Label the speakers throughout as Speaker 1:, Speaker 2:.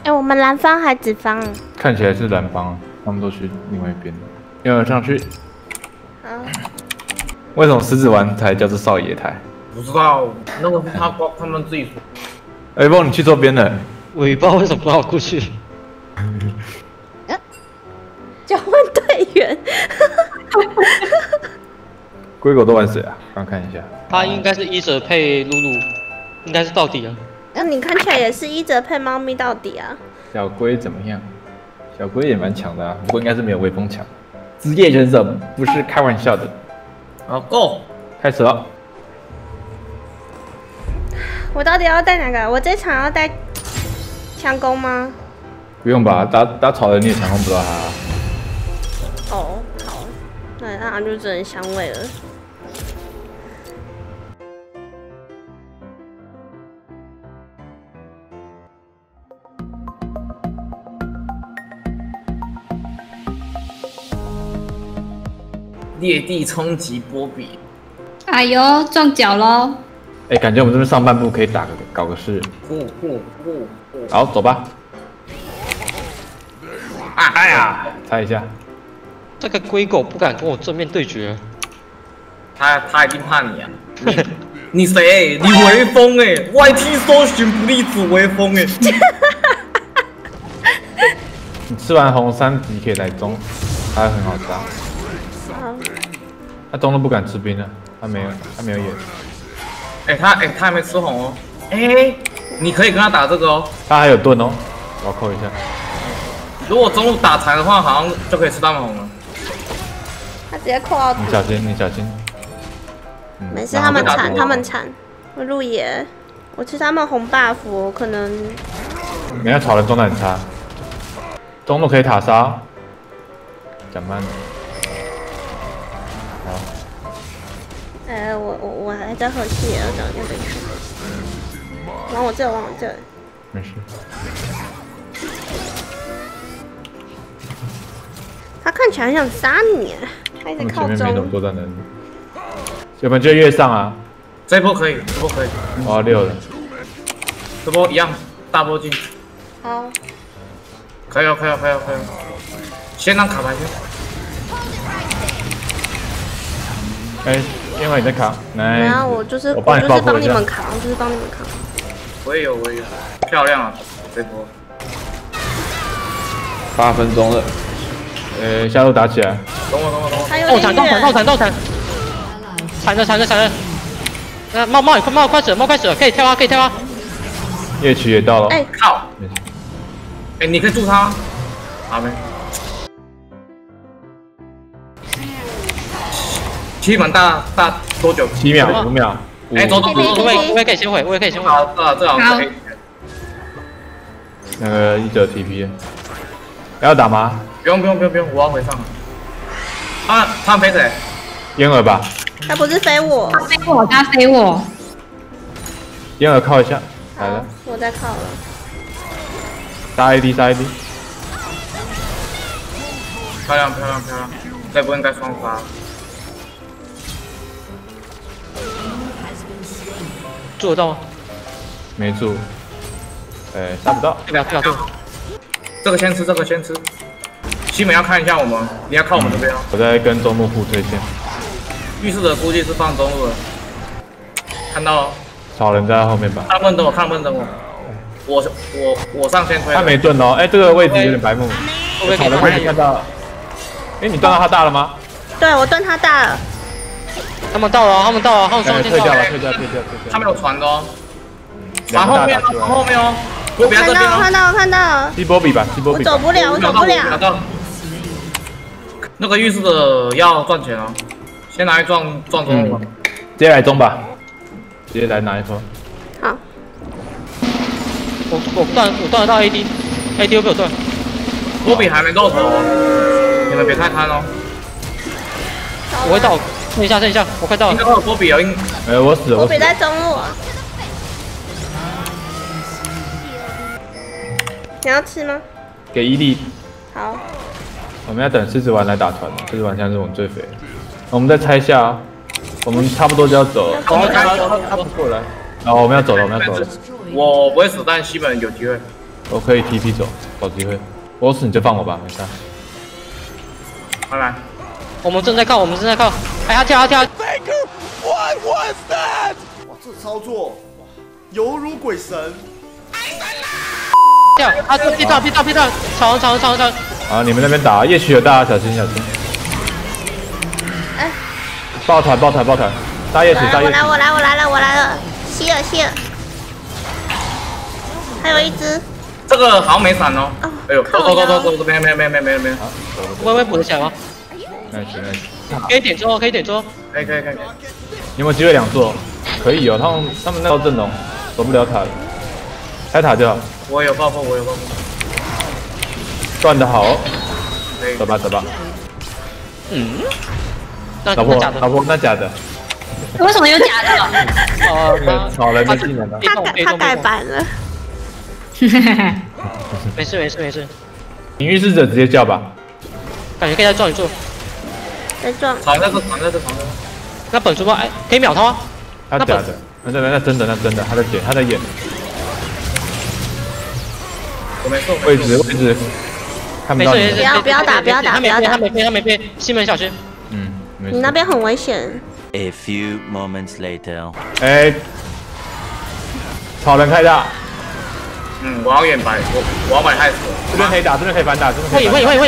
Speaker 1: 哎，我们蓝方还紫方？
Speaker 2: 看起来是蓝方，他们都去另外一边了。有人上去。
Speaker 1: 好。
Speaker 2: 为什么狮子丸台叫做少爷台？
Speaker 3: 不知道，那个是他们自己说。
Speaker 2: 哎，不，你去这边了。
Speaker 4: 我也不知道为什么不让我过去。
Speaker 1: 交换队员。
Speaker 2: 龟狗都玩谁啊？刚看一下。
Speaker 4: 他应该是伊泽配露露，应该是到底啊。
Speaker 1: 那你看起来也是伊泽配猫咪到底啊？
Speaker 2: 小龟怎么样？小龟也蛮强的啊，不过应该是没有微风强。职业选手不是开玩笑的。
Speaker 3: 好 ，Go，
Speaker 2: 开始了。
Speaker 1: 我到底要带哪个？我这场要带强攻吗？
Speaker 2: 不用吧，打草人你也强攻不到他。
Speaker 1: 哦，好，那就只能香味了。
Speaker 3: 裂地冲击波比，
Speaker 5: 哎呦，撞脚喽！
Speaker 2: 哎，感觉我们这边上半部可以搞个事。好，走吧。啊，哎呀，猜一下。
Speaker 4: 这个龟狗不敢跟我正面对决。
Speaker 3: 他一定怕你啊！你谁？你微风哎！YT 搜寻不利子微风哎！
Speaker 2: 你吃完红3级可以来中，它很好杀。他中都不敢吃兵了，他没有眼。
Speaker 3: 他还没吃红哦。你可以跟他打这个哦。
Speaker 2: 他还有盾哦，我要扣一下。
Speaker 3: 如果中路打残的话，好像就可以吃大红了。
Speaker 1: 他直接扣到底。
Speaker 2: 你小心，你小心。
Speaker 1: 没事，他们惨。我路野，我吃他们红 buff， 我可能。
Speaker 2: 你看草人中的很差，中路可以塔杀。讲慢了。好。
Speaker 1: 我还在喝气，要找那个去。往我这。
Speaker 2: 没事。
Speaker 1: 他看起来很想杀你，他一直靠中。
Speaker 2: 前面没怎么作战能力。要不然就越上啊。
Speaker 3: 这波可以，
Speaker 2: 我要6了。
Speaker 3: 这波一样，大波进。
Speaker 1: 好。
Speaker 3: 可以。先让卡牌先。
Speaker 2: 因为你在扛，
Speaker 1: 然后我就是帮你们扛，
Speaker 3: 我也有，漂亮啊，这波。
Speaker 2: 8分钟了，下路打起来。
Speaker 3: 等我。
Speaker 4: 斗铲，铲着。那猫快死了，可以跳啊。
Speaker 2: 夜曲也到了。
Speaker 3: 靠！你可以助他吗？好没。七门大多久
Speaker 2: ？7秒，5秒。
Speaker 3: 走。
Speaker 4: 我也可以先回。
Speaker 3: 好，这好可以。
Speaker 2: 那个1者 TP， 要打吗？
Speaker 3: 不用，我要回上。他飞谁？
Speaker 2: 烟儿吧。
Speaker 1: 他不是飞我，
Speaker 5: 他飞我。
Speaker 2: 烟儿靠一下，来了。
Speaker 1: 我在靠了。
Speaker 2: 杀 AD。
Speaker 3: 漂亮，这波应该双杀。
Speaker 4: 做得到吗？
Speaker 2: 没做。杀不到。
Speaker 4: 不要。
Speaker 3: 这个先吃。西门要看一下我们，你要看我们这边哦。
Speaker 2: 我在跟中路互推线。
Speaker 3: 浴室的估计是放中路了。看到了。
Speaker 2: 草人在后面吧。
Speaker 3: 看不等我。我上先推。
Speaker 2: 他没盾哦，这个位置有点白目。草人位置看到了。你断到他大了吗？
Speaker 1: 对，我断他大了。
Speaker 4: 他们到了，他们双线到了。
Speaker 2: 退掉。
Speaker 3: 他们有传的哦。传后面哦。我
Speaker 1: 看到了。
Speaker 2: 西波比吧。
Speaker 1: 我走不了。
Speaker 3: 那个浴室的要赚钱哦，先拿一撞中路。
Speaker 2: 直接来中吧，直接来拿一波。
Speaker 1: 好。
Speaker 4: 我断得到 AD 又被我断。
Speaker 3: 波比还没露头，你们别太贪哦。
Speaker 4: 我会到，剩一下，我快到了。
Speaker 3: 应该会有波比哦，
Speaker 2: 我死了。
Speaker 1: 波比在中路。你要吃吗？
Speaker 2: 给1粒。
Speaker 1: 好。
Speaker 2: 我们要等狮子丸来打团，狮子丸现在是我们最肥的。我们再猜一下啊，我们差不多就要走了。他不过来。然后我们要走了。
Speaker 3: 我不会死，但西本有机会。
Speaker 2: 我可以 TP 走，找机会。我死你就放我吧，没事。
Speaker 3: 拜拜。
Speaker 4: 我们正在靠，我们正在靠。哎，他跳，他跳。
Speaker 6: 哇，这操作哇，犹如鬼神。
Speaker 4: 跳，他劈到，长。
Speaker 2: 啊，你们那边打，夜曲有大，小心。
Speaker 1: 哎，
Speaker 2: 抱团，大夜曲，
Speaker 1: 我来了，吸了，还有一只。
Speaker 3: 这个好像没闪哦。哎呦，走，没。
Speaker 4: 微补得起来吗？
Speaker 2: nice。
Speaker 4: 可以点桌，
Speaker 3: 可以。
Speaker 2: 你有没有机会2座？可以哦，他们那套阵容守不了塔的，开塔就好。
Speaker 3: 我有爆破。
Speaker 2: 断得好，走吧。老婆，那假的。
Speaker 5: 为什么有假的？
Speaker 2: 草人的技能的。
Speaker 1: 他改版了。
Speaker 4: 没事。
Speaker 2: 领域使者直接叫吧。
Speaker 4: 感觉可以再撞一座。
Speaker 1: 再撞。
Speaker 3: 藏在这。
Speaker 4: 那本书包，哎，可以秒他吗？
Speaker 2: 他假的，那真的，他在演。
Speaker 3: 我没送。
Speaker 2: 位置，看不到。
Speaker 1: 不要打。
Speaker 4: 他没飞，西门小心。
Speaker 2: 没事。
Speaker 1: 你那边很危险。
Speaker 7: A few moments later.
Speaker 2: 哎，草人开大。
Speaker 3: 我要远白，我要买害死。
Speaker 2: 这边可以打，这边可以反打，
Speaker 4: 会。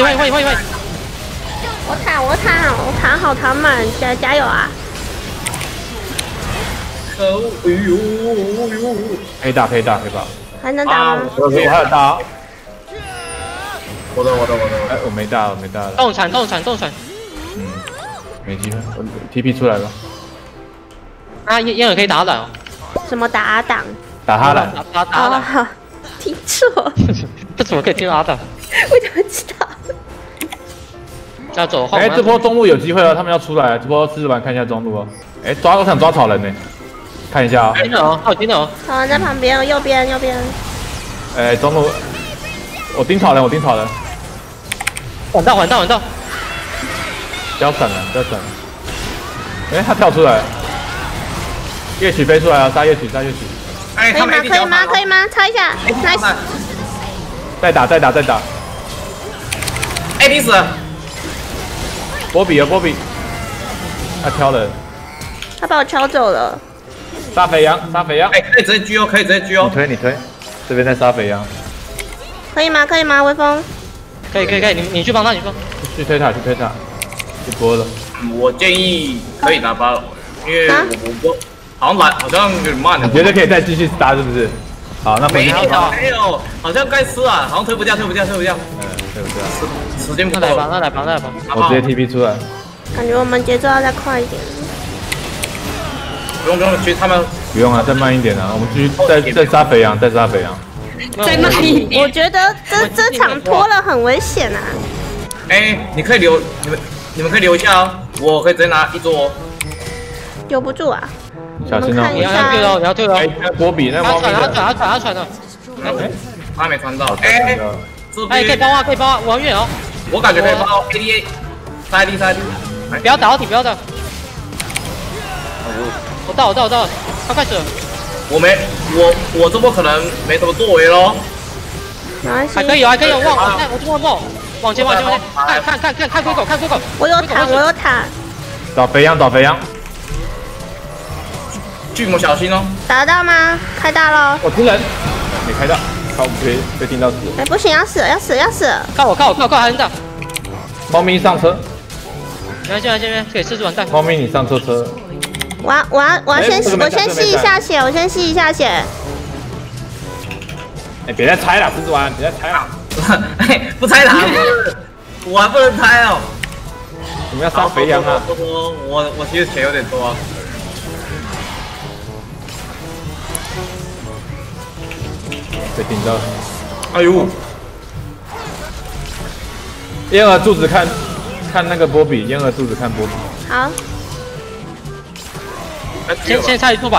Speaker 1: 我弹好弹满，加油啊！
Speaker 3: 哎呦！
Speaker 2: 可以打。
Speaker 1: 还能打吗？
Speaker 2: 我还有大。
Speaker 3: 我的。
Speaker 2: 哎，我没大了。
Speaker 4: 动产。
Speaker 2: 没机会，我 TP 出来了。
Speaker 4: 啊，燕儿可以打挡。
Speaker 1: 什么打挡？
Speaker 2: 打哈兰。
Speaker 4: 打挡。
Speaker 1: 听错。
Speaker 4: 这怎么可以听阿挡？
Speaker 1: 我怎么知道？
Speaker 4: 要走后。
Speaker 2: 哎，这波中路有机会了，他们要出来。这波狮子丸看一下中路哦。哎，我想抓草人呢，看一下啊。
Speaker 4: 听到哦。
Speaker 1: 草人在旁边，右边。
Speaker 2: 哎，中路，我盯草人。
Speaker 4: 缓到。
Speaker 2: 不要闪了。哎，他跳出来了。夜曲飞出来了，杀夜曲。
Speaker 3: 哎，
Speaker 1: 可以吗？擦一下 ，nice。
Speaker 2: 再打。
Speaker 3: AD 死了。
Speaker 2: 波比，他挑人。
Speaker 1: 他把我敲走了。
Speaker 2: 杀肥羊。
Speaker 3: 哎，可以直接狙哦。
Speaker 2: 你推，这边在杀肥羊。
Speaker 1: 可以吗？微风。
Speaker 4: 可以，你去帮他，去
Speaker 2: 推塔。去播了。
Speaker 3: 我建议可以拿8了，因为我好像有点慢了。
Speaker 2: 你觉得可以再继续杀是不是？好，那
Speaker 3: 没有，好像该吃啊，好像推不掉。
Speaker 2: 推不掉。
Speaker 3: 时间不够。
Speaker 4: 那来吧。
Speaker 2: 我直接 TP 出来。
Speaker 1: 感觉我们节奏要再快一点。
Speaker 3: 不用，其实他们
Speaker 2: 不用啊，再慢一点啊，我们继续再杀肥羊。
Speaker 5: 再慢一点。
Speaker 1: 我觉得这场拖了很危险啊。
Speaker 3: 哎，你可以留，你们可以留一下哦，我可以直接拿1座哦。
Speaker 1: 留不住啊。
Speaker 2: 小心哦！
Speaker 4: 你要退哦！
Speaker 2: 哎，波比那猫咪的，
Speaker 4: 他传了，
Speaker 3: 他还没传到。哎，
Speaker 4: 可以包啊，我很远哦。
Speaker 3: 我感觉可以包 ADA， 杀 AD。
Speaker 4: 不要打，不要打。我到了，他开始了。
Speaker 3: 我这波可能没什么作为咯。
Speaker 1: 还
Speaker 4: 可以有，我这波往前，看龟狗。
Speaker 1: 我有塔。
Speaker 2: 找肥羊。
Speaker 3: 巨魔小心哦！
Speaker 1: 打得到吗？开大喽！
Speaker 2: 我吃人，没开到，靠，被叮到死。
Speaker 1: 哎，不行，要死了！
Speaker 4: 靠我，还能打。
Speaker 2: 猫咪上车。
Speaker 4: 来这边给狮子完蛋。
Speaker 2: 猫咪你上车。
Speaker 1: 我要先吸一下血，
Speaker 2: 哎，别再拆了，狮子丸，别再拆了。
Speaker 3: 哎，不拆了，我还不能拆哦。
Speaker 2: 你们要杀肥羊啊？
Speaker 3: 我其实钱有点多。
Speaker 2: 被顶到。
Speaker 3: 哎呦！
Speaker 2: 燕儿柱子看那个波比，燕儿柱子看波比。
Speaker 1: 好。
Speaker 4: 先拆一座吧，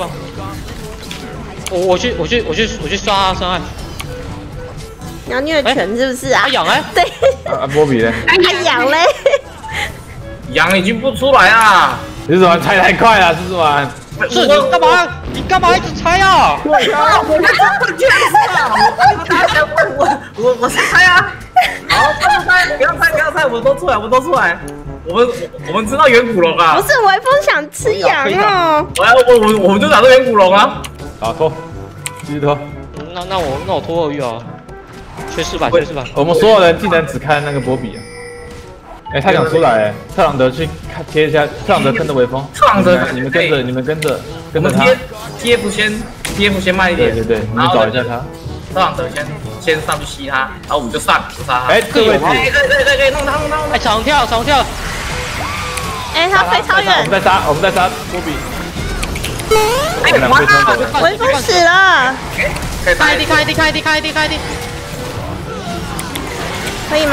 Speaker 4: 我去刷伤害。
Speaker 1: 你要虐犬是不是啊？
Speaker 4: 他养哎。
Speaker 1: 对。
Speaker 2: 波比呢？
Speaker 1: 他养嘞。
Speaker 3: 羊已经不出来啊！
Speaker 2: 狮子丸拆太快了，狮子丸。
Speaker 4: 是你干嘛？你干嘛一直猜啊？
Speaker 3: 我先猜啊！好，不要猜，我都出来。我们知道远古龙啊！
Speaker 1: 不是微风想吃羊哦。
Speaker 3: 我们就打到远古龙啊！
Speaker 2: 打拖，继续拖。
Speaker 4: 那我拖鳄鱼啊，缺失吧。
Speaker 2: 我们所有人技能只看那个波比啊。哎，他想出来，特朗德去贴一下，特朗德跟着微风。
Speaker 3: 特朗德，
Speaker 2: 你们跟着他。
Speaker 3: TF 先慢一点。
Speaker 2: 对，你们找一下他。
Speaker 3: 特朗德先上去吸他，然后我们就杀他。
Speaker 2: 哎，这个位置。
Speaker 3: 可以，弄他。
Speaker 4: 哎，长跳。
Speaker 1: 哎，他飞超远。
Speaker 2: 我们在杀波比。
Speaker 3: 哎，
Speaker 1: 微风死了。
Speaker 4: 开 AD。
Speaker 1: 可以吗？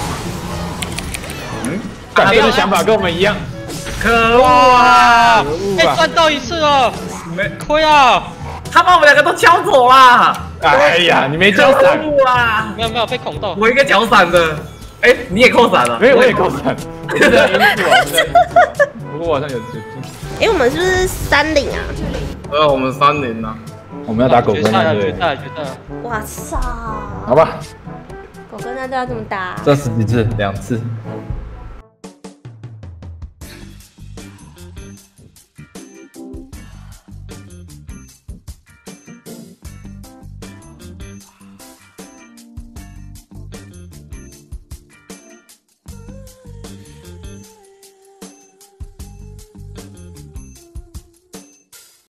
Speaker 2: 感觉的想法跟我们一样。
Speaker 3: 可恶啊！
Speaker 4: 哎，赚到一次了，亏啊！
Speaker 3: 他把我们两个都敲走了。
Speaker 2: 哎呀，你没交闪
Speaker 3: 啊！
Speaker 4: 没有被恐到。
Speaker 3: 我一个脚闪的。哎，你也扣闪了？
Speaker 2: 没有，我也扣闪。我在因素不过我好像有。
Speaker 1: 哎，我们是不是30啊？
Speaker 3: 我们30啊。
Speaker 2: 我们要打狗哥那队。
Speaker 4: 决赛。
Speaker 1: 哇操！
Speaker 2: 好吧。
Speaker 1: 狗哥那队要这么打？
Speaker 2: 这10几次，2次。